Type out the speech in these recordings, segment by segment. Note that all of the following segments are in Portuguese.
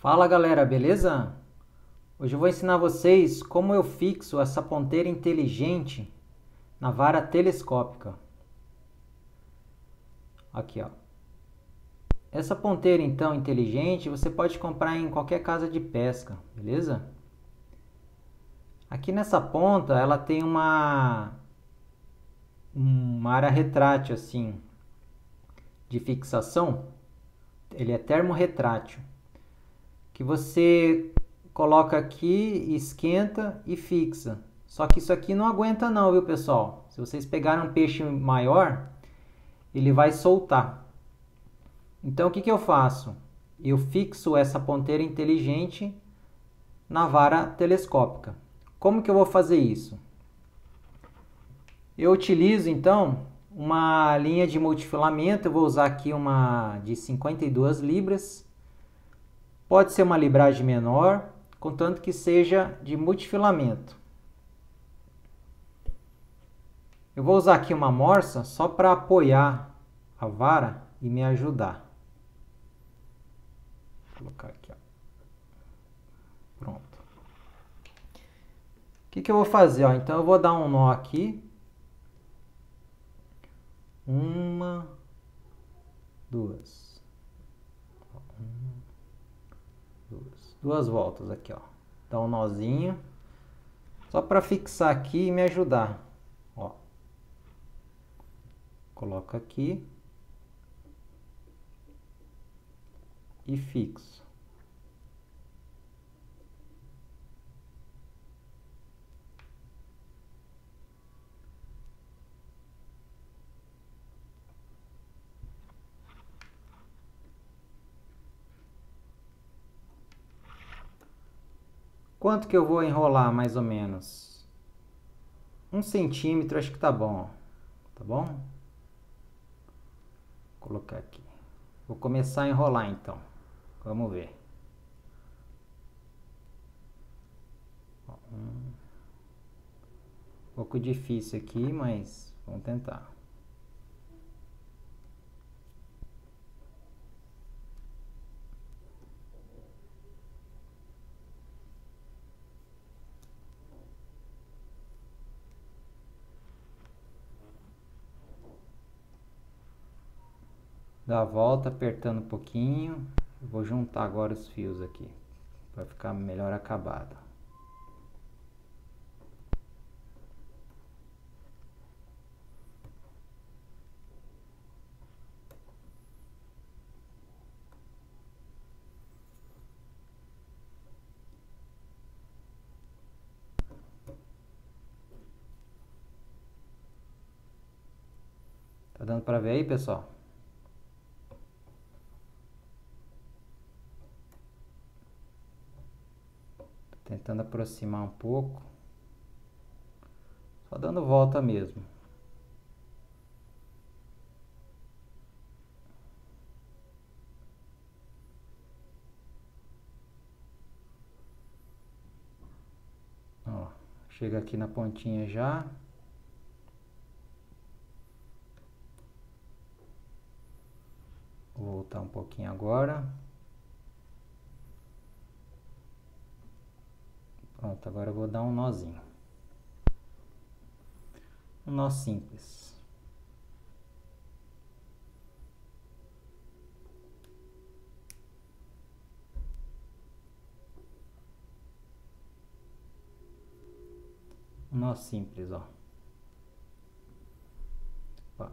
Fala galera, beleza? Hoje eu vou ensinar vocês como eu fixo essa ponteira inteligente na vara telescópica. Aqui, ó. Essa ponteira então inteligente você pode comprar em qualquer casa de pesca, beleza? Aqui nessa ponta ela tem uma área retrátil assim de fixação. Ele é termorretrátil, que você coloca aqui, esquenta e fixa. Só que isso aqui não aguenta não, viu pessoal? Se vocês pegarem um peixe maior, ele vai soltar. Então o que eu faço? Eu fixo essa ponteira inteligente na vara telescópica. Como que eu vou fazer isso? Eu utilizo então uma linha de multifilamento. Eu vou usar aqui uma de 52 libras. Pode ser uma libragem menor, contanto que seja de multifilamento. Eu vou usar aqui uma morsa só para apoiar a vara e me ajudar. Vou colocar aqui, ó. Pronto. O que eu vou fazer? Ó? Então eu vou dar um nó aqui. Uma, duas. Duas voltas aqui, ó. Dá um nozinho. Só para fixar aqui e me ajudar. Ó. Coloco aqui. E fixo. Quanto que eu vou enrolar mais ou menos? 1 centímetro, acho que tá bom. Tá bom? Vou colocar aqui. Vou começar a enrolar então. Vamos ver. Um pouco difícil aqui, mas vamos tentar. Dá a volta apertando um pouquinho. Vou juntar agora os fios aqui para ficar melhor acabado. Tá dando para ver aí, pessoal? Tô tentando aproximar um pouco. Só dando volta mesmo. Ó, chega aqui na pontinha já. Vou voltar um pouquinho agora. Pronto, agora eu vou dar um nozinho. Um nó simples. Um nó simples, ó. Opa.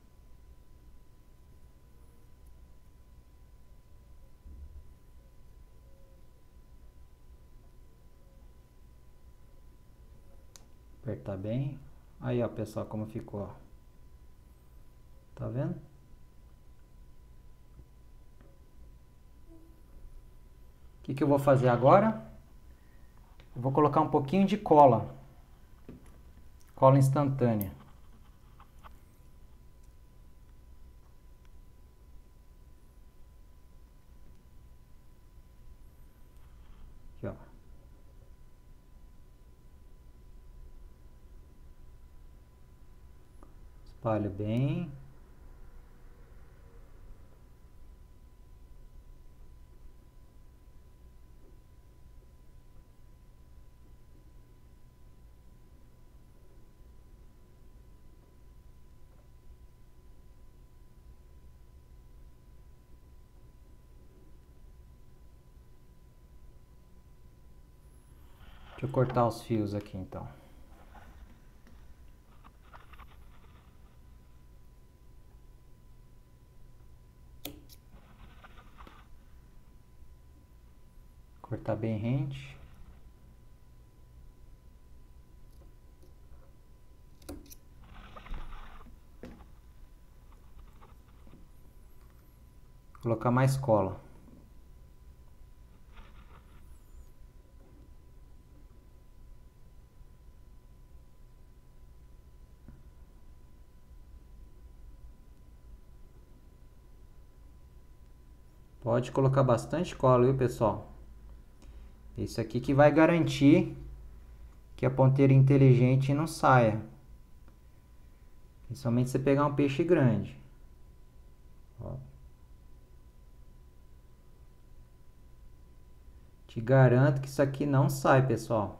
Apertar bem. Aí, ó, pessoal, como ficou, ó. Tá vendo? O que eu vou fazer agora? Eu vou colocar um pouquinho de cola. Cola instantânea. Aqui, ó. Espalho bem. Deixa eu cortar os fios aqui então. Cortar bem rente. Colocar mais cola. Pode colocar bastante cola, viu, pessoal? Isso aqui que vai garantir que a ponteira inteligente não saia. Principalmente se você pegar um peixe grande. Ó. Te garanto que isso aqui não sai, pessoal.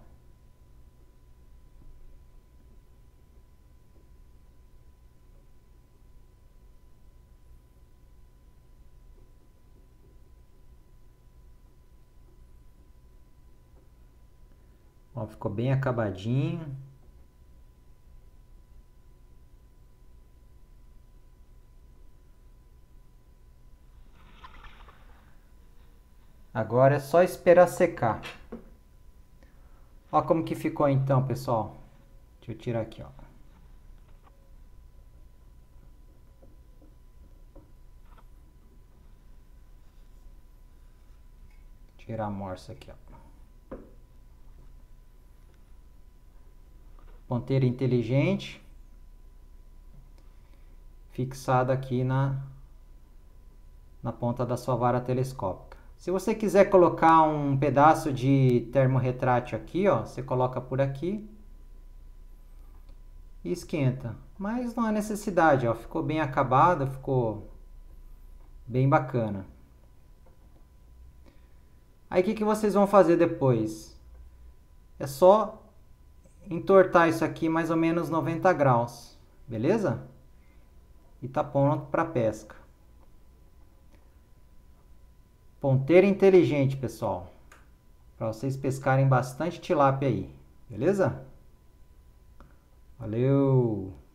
Ó, ficou bem acabadinho. Agora é só esperar secar. Ó como que ficou então, pessoal. Deixa eu tirar aqui, ó. Tirar a morsa aqui, ó. Ponteira inteligente. Fixada aqui na ponta da sua vara telescópica. Se você quiser colocar um pedaço de termorretrátil aqui, ó, você coloca por aqui e esquenta. Mas não há necessidade, ó, ficou bem acabado, ficou bem bacana. Aí o que vocês vão fazer depois? É só entortar isso aqui mais ou menos 90 graus, beleza? E tá pronto para pesca. Ponteira inteligente, pessoal. Para vocês pescarem bastante tilápia aí, beleza? Valeu!